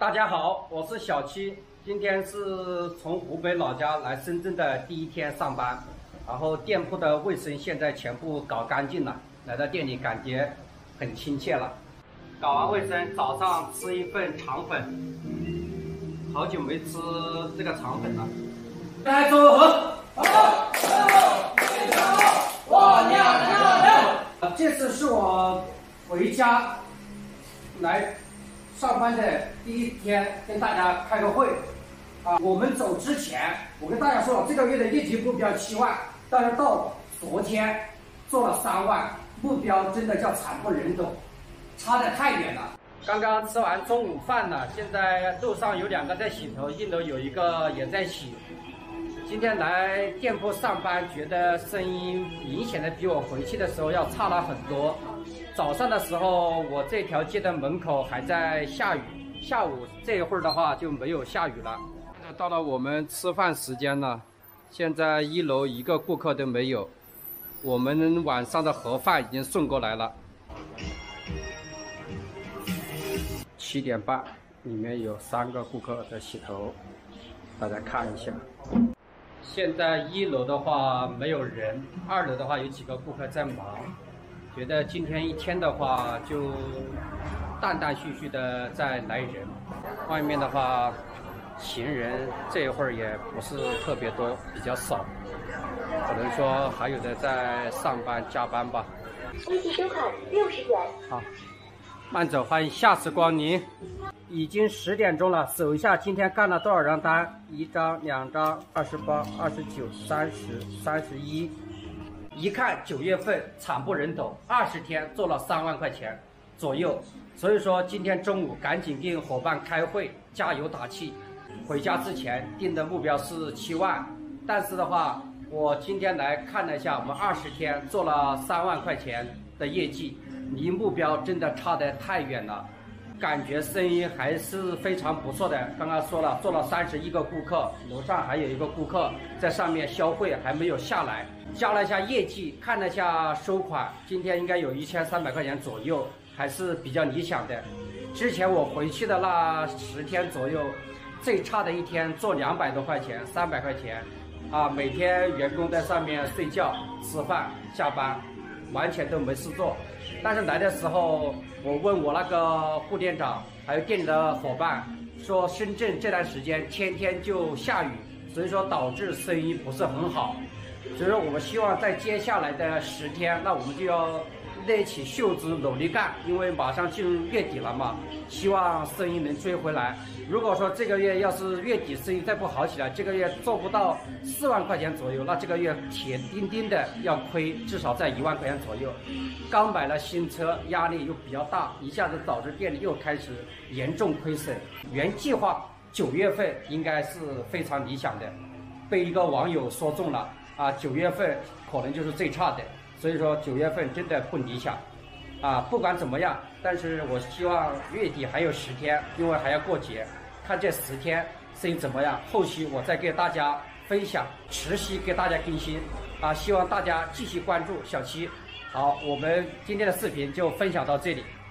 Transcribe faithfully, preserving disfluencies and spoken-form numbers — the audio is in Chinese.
大家好，我是小七，今天是从湖北老家来深圳的第一天上班，然后店铺的卫生现在全部搞干净了，来到店里感觉很亲切了。搞完卫生，早上吃一份肠粉，好久没吃这个肠粉了。来组合，好，哇，亮亮亮！这次是我回家来上班的第一天，跟大家开个会啊。我们走之前，我跟大家说了，这个月的业绩目标七万，但是到昨天做了三万，目标真的叫惨不忍睹，差得太远了。刚刚吃完中午饭了，现在路上有两个在洗头，一楼有一个也在洗。今天来店铺上班，觉得声音明显的比我回去的时候要差了很多。早上的时候，我这条街的门口还在下雨，下午这一会儿的话就没有下雨了。到了我们吃饭时间了，现在一楼一个顾客都没有，我们晚上的盒饭已经送过来了。七点半，里面有三个顾客在洗头，大家看一下。现在一楼的话没有人，二楼的话有几个顾客在忙。觉得今天一天的话就断断续续的在来人，外面的话行人这一会儿也不是特别多，比较少，可能说还有的在上班加班吧。微信收款六十元。好，慢走，欢迎下次光临。已经十点钟了，数一下今天干了多少张单？一张、两张、二十八、二十九、三十、三十一。一看九月份惨不忍睹，二十天做了三万块钱左右，所以说今天中午赶紧跟伙伴开会，加油打气。回家之前定的目标是七万，但是的话，我今天来看了一下，我们二十天做了三万块钱的业绩，离目标真的差得太远了。感觉生意还是非常不错的。刚刚说了，做了三十一个顾客，楼上还有一个顾客在上面消费，还没有下来。加了一下业绩，看了一下收款，今天应该有一千三百块钱左右，还是比较理想的。之前我回去的那十天左右，最差的一天做两百多块钱，三百块钱，啊，每天员工在上面睡觉、吃饭、下班，完全都没事做。但是来的时候，我问我那个副店长还有店里的伙伴，说深圳这段时间天天就下雨，所以说导致生意不是很好。所以说我们希望在接下来的十天，那我们就要勒起袖子努力干，因为马上进入月底了嘛，希望生意能追回来。如果说这个月要是月底生意再不好起来，这个月做不到四万块钱左右，那这个月铁钉钉的要亏，至少在一万块钱左右。刚买了新车，压力又比较大，一下子导致店里又开始严重亏损。原计划九月份应该是非常理想的，被一个网友说中了啊，九月份可能就是最差的。所以说九月份真的不理想，啊，不管怎么样，但是我希望月底还有十天，因为还要过节，看这十天生意怎么样，后期我再给大家分享，持续给大家更新，啊，希望大家继续关注小七。好，我们今天的视频就分享到这里。